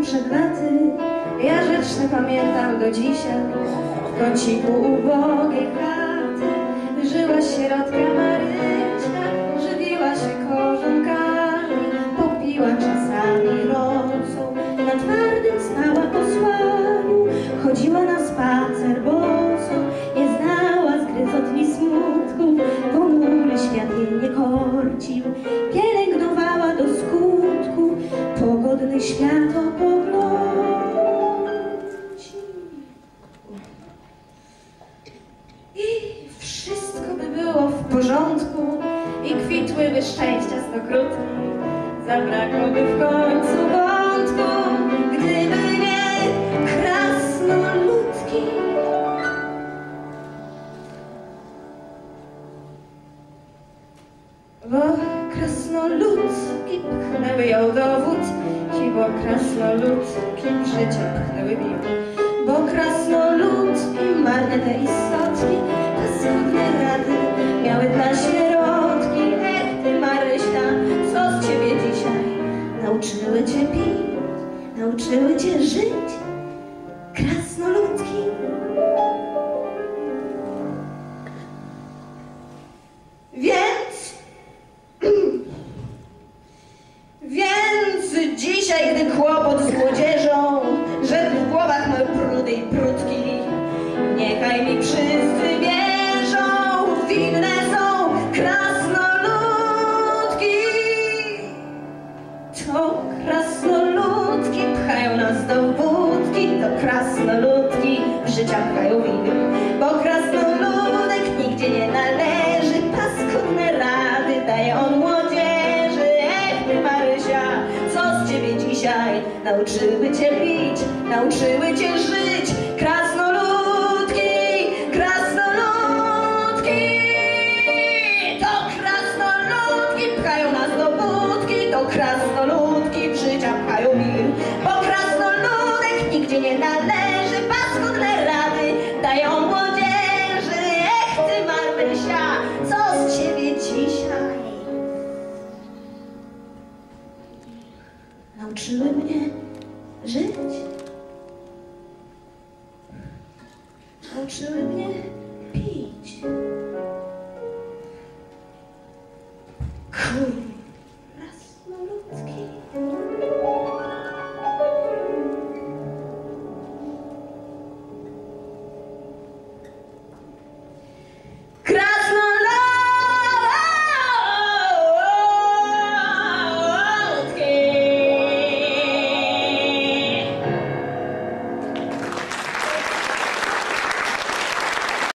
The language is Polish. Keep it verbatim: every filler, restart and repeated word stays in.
przed laty, ja rzeczne pamiętam do dzisiaj. W kąciku ubogiej chaty żyła sierotka Marysia, żywiła się korzonkami, popiła czasami rosą, na twardym stała po słaniu, chodziła na spacer boso, nie znała zgryzotni smutków, ponury świat jej nie korcił, pielęgnowała do skutku pogodny światopogląd. I wszystko by było w porządku i kwitłyby szczęścia stokrotki, zabrakłoby w końcu wątku, gdyby nie krasnoludki. Bo krasnoludki pchnęły ją do wódki, bo krasnoludki w życie pchnęły ją. Bo krasnoludki, marne te istotki, paskudne rady miały dla sierotki. Ech ty Maryśka, co z ciebie dzisiaj? Nauczyły cię pić, nauczyły cię żyć, krasnoludki. Więc, więc dzisiaj, gdy kłopot z młodzieżą, że w głowach mają brudy i brudki, niechaj mi wszyscy wierzą, winne są krasnoludki. To krasnoludki pchają nas do wódki, to krasnoludki w życia pchają winy, bo krasnoludek nigdzie nie należy, paskudne rady daje on młodzieży. Ech ty Marysia, co z ciebie dzisiaj? Nauczyły cię pić, nauczyły cię żyć, krasnoludki, krasnoludki. To krasnoludki pchają nas do wódki, to krasnoludki w życia pchają wir, bo krasnoludek nigdzie nie należy, paskudne rady daje on młodzieży. Ech ty Marysia, co z ciebie dzisiaj? Nauczyły mnie żyć, nauczyły mnie pić.